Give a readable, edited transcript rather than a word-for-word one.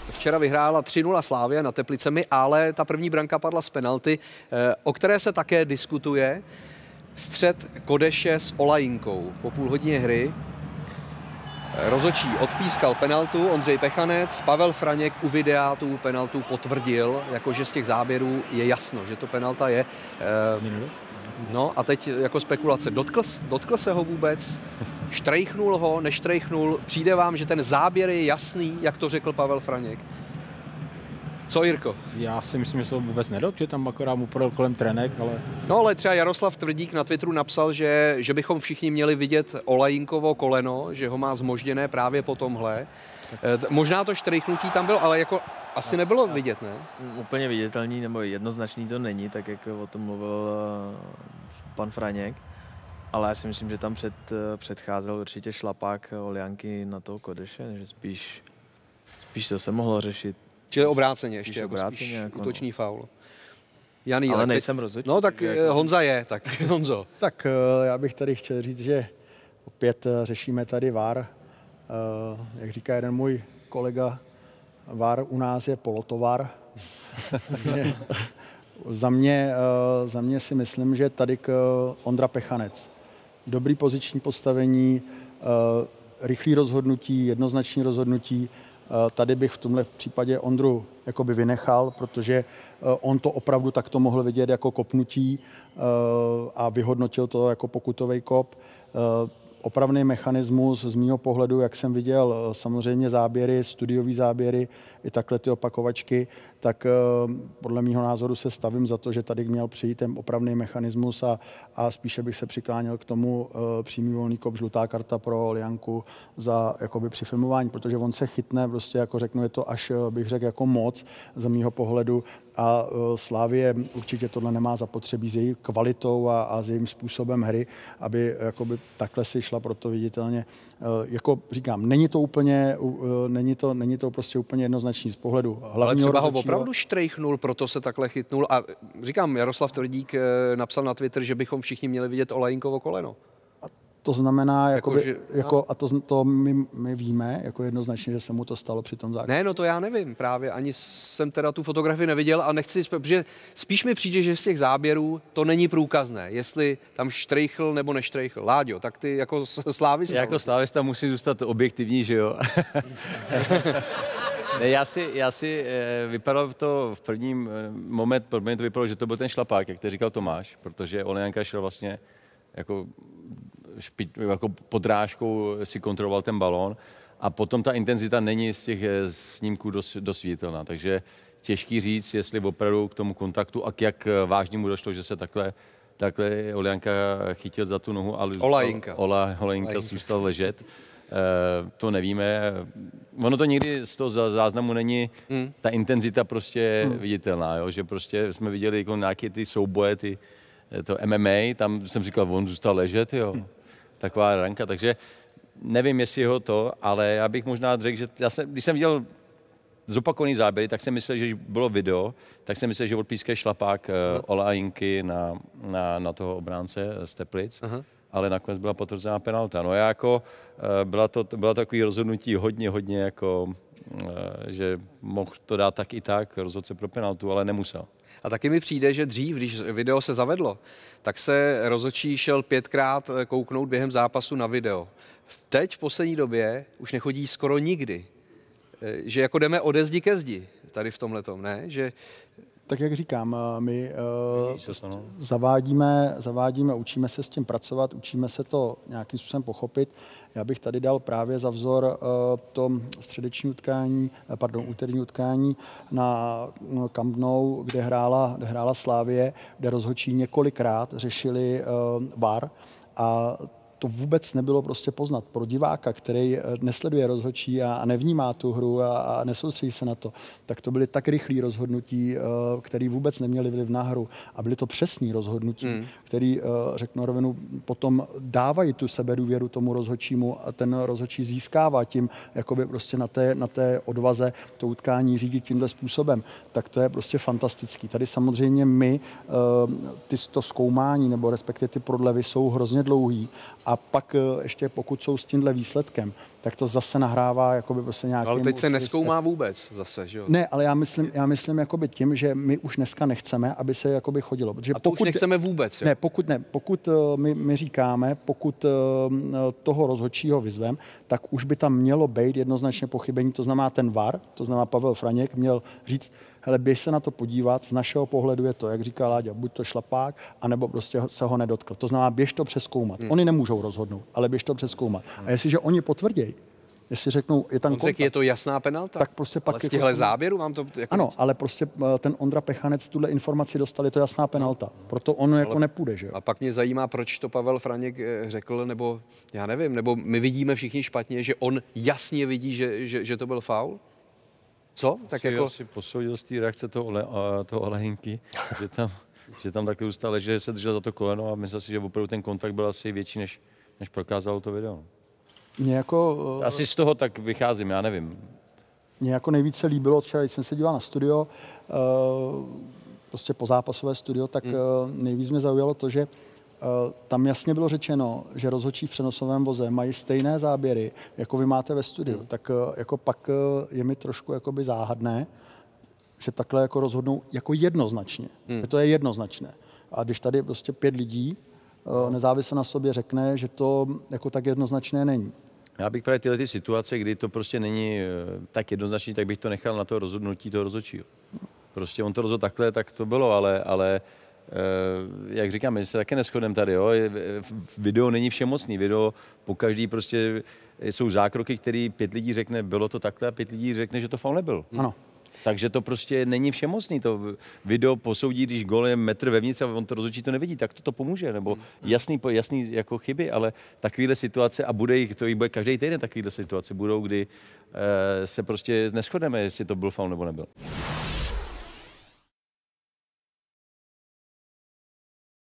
Včera vyhrála 3-0 Slavia nad Teplicemi, ale ta první branka padla z penalty, o které se také diskutuje. Střet Kodeše s Olajinkou po půl hodině hry. Rozhodčí odpískal penaltu, Ondřej Pechanec, Pavel Franěk u videa tu penaltu potvrdil, jakože z těch záběrů je jasno, že to penalta je. No a teď jako spekulace, dotkl se ho vůbec? Štrejchnul ho, neštrejchnul? Přijde vám, že ten záběr je jasný, jak to řekl Pavel Franěk? Co, Jirko? Já si myslím, že se vůbec nedotkl, že tam akorát mu prodal kolem trenek, ale... No ale třeba Jaroslav Tvrdík na Twitteru napsal, že bychom všichni měli vidět Olajinkovo koleno, že ho má zmožděné právě po tomhle. Možná to štrejchnutí tam bylo, ale jako asi nebylo vidět, ne? Úplně viditelný nebo jednoznačný to není, tak jak o tom mluvil pan Franěk. Ale já si myslím, že tam předcházel určitě šlapák Oljanky na toho Kodeše, že spíš to se mohlo řešit. Čili obráceně ještě, obráceně, jako útočný faul. Janý, ale nejsem rozhodčí. No tak Honza je, tak Honzo. Tak já bych tady chtěl říct, že opět řešíme tady VAR. Jak říká jeden můj kolega, VAR u nás je polotovar. Za mě si myslím, že tady Ondra Pechanec. Dobrý poziční postavení, rychlý rozhodnutí, jednoznačný rozhodnutí. Tady bych v tomhle případě Ondru jakoby vynechal, protože on to opravdu takto mohl vidět jako kopnutí a vyhodnotil to jako pokutový kop. Opravný mechanismus z mýho pohledu, jak jsem viděl samozřejmě záběry, studiový záběry, i takhle ty opakovačky, tak podle mýho názoru se stavím za to, že tady měl přijít ten opravný mechanismus a spíše bych se přikláněl k tomu přímý volný kop, žlutá karta pro Oljanku za jakoby při filmování, protože on se chytne, prostě jako řeknu, je to až bych řekl jako moc z mýho pohledu a Slavie určitě tohle nemá zapotřebí s její kvalitou a s jejím způsobem hry, aby jakoby takhle si šla proto viditelně. Jako říkám, není to prostě úplně jednoznačný z pohledu hlavního. Ale třeba ho opravdu štrejchnul, proto se takhle chytnul. A říkám, Jaroslav Tvrdík napsal na Twitter, že bychom všichni měli vidět Olajinkovo koleno. To znamená, to my víme, jako jednoznačně, že se mu to stalo při tom zákrku. Ne, no to já nevím právě, ani jsem teda tu fotografii neviděl a nechci, protože spíš mi přijde, že z těch záběrů to není průkazné, jestli tam štrejchl nebo neštrejchl. Láďo, tak ty jako slávista. Jako slávista musí zůstat objektivní, že jo? Ne, já si vypadalo to v prvním moment, pro mě to vypadalo, že to byl ten šlapák, jak to říkal Tomáš, protože Oljanka šel vlastně jako podrážkou si kontroloval ten balón a potom ta intenzita není z těch snímků dost viditelná, takže těžký říct, jestli opravdu k tomu kontaktu a jak vážnému došlo, že se takhle Oljanka chytil za tu nohu, ale Olajinka zůstal ležet. To nevíme. Ono to nikdy z toho záznamu není ta intenzita prostě viditelná, jo? Že prostě jsme viděli jako nějaké ty souboje, to MMA, tam jsem říkal, on zůstal ležet, jo. Taková ranka, takže nevím, jestli ho to, ale já bych možná řekl, že když jsem viděl zopakovaný záběry, tak jsem myslel, že když bylo video, tak jsem myslel, že odpískal šlapák Olajinky na toho obránce z Teplic. Ale nakonec byla potvrzená penalta. No jako byla takový rozhodnutí hodně jako, že mohl to dát tak i tak, rozhodl se pro penaltu, ale nemusel. A taky mi přijde, že dřív, když video se zavedlo, tak se rozhodčí šel 5krát kouknout během zápasu na video. Teď v poslední době už nechodí skoro nikdy. Že jako jdeme ode zdi ke zdi tady v tomhletom, ne? Že... Tak jak říkám, my zavádíme, učíme se s tím pracovat, učíme se to nějakým způsobem pochopit. Já bych tady dal právě za vzor to úterní utkání na Camp Nou, kde hrála Slavie, kde rozhodčí několikrát řešili VAR a to vůbec nebylo prostě poznat. Pro diváka, který nesleduje rozhodčí a nevnímá tu hru a nesoustředí se na to, tak to byly tak rychlé rozhodnutí, které vůbec neměly vliv na hru. A byly to přesné rozhodnutí, které, řeknu rovinu, potom dávají tu sebedůvěru tomu rozhodčímu a ten rozhodčí získává tím, jakoby prostě na té odvaze to utkání řídit tímhle způsobem. Tak to je prostě fantastický. Tady samozřejmě my to zkoumání nebo respektive ty prodlevy jsou hrozně dlouhý A pak ještě pokud jsou s tímhle výsledkem, tak to zase nahrává jakoby prostě nějaký... Ale teď se nezkoumá vůbec zase, že jo? Ne, ale já myslím jakoby tím, že my už dneska nechceme, aby se jakoby chodilo. Protože A to už nechceme vůbec, jo? Ne, pokud my říkáme, pokud toho rozhodčího vyzvem, tak už by tam mělo být jednoznačně pochybení, to znamená ten VAR, to znamená Pavel Franěk měl říct, hele, běž se na to podívat, z našeho pohledu je to, jak říká Láďa, buď to šlapák, anebo prostě se ho nedotkl. To znamená, běž to přezkoumat. Oni nemůžou rozhodnout, ale běž to přezkoumat. A jestliže oni potvrdí, jestli řeknou, je tam kontakt, je to jasná penalta? tak prostě pak... Ale z těchto záběrů vám to... Jako... Ano, ale prostě ten Ondra Pechanec tuhle informaci dostal, je to jasná penalta. Proto on jako nepůjde, že jo? A pak mě zajímá, proč to Pavel Franěk řekl, nebo já nevím, nebo my vidíme všichni špatně, že on jasně vidí, že to byl faul? Co? Tak jako... Asi posoudil z té reakce toho Olejinky, že tam takhle ustále, že se držel za to koleno a myslel si, že opravdu ten kontakt byl asi větší, než prokázalo to video. Mě jako, asi z toho tak vycházím, já nevím. Mě jako nejvíce líbilo, včera, když jsem se díval na studio, prostě pozápasové studio, tak nejvíc mě zaujalo to, že tam jasně bylo řečeno, že rozhodčí v přenosovém voze mají stejné záběry, jako vy máte ve studiu. Tak jako pak je mi trošku jakoby záhadné, že takhle jako rozhodnou jako jednoznačně. To je jednoznačné. A když tady prostě 5 lidí nezávisle na sobě řekne, že to jako tak jednoznačné není. Já bych právě tyhle ty situace, kdy to prostě není tak jednoznačný, tak bych to nechal na to rozhodnutí toho rozhodčího. Prostě on to rozhodl takhle, tak to bylo, ale jak říkám, my se také neschodneme tady, jo. Video není všemocný, video pokaždý prostě jsou zákroky, který 5 lidí řekne, bylo to takhle a 5 lidí řekne, že to faul nebyl. Ano. Takže to prostě není všemocný. To video posoudí, když gól je metr vevnitř a on to rozhodčí to nevidí, tak to pomůže. Nebo jasný jako chyby, ale takovéhle situace, a bude každý týden takovéhle situace budou, kdy se prostě neschodneme, jestli to byl faul nebo nebyl.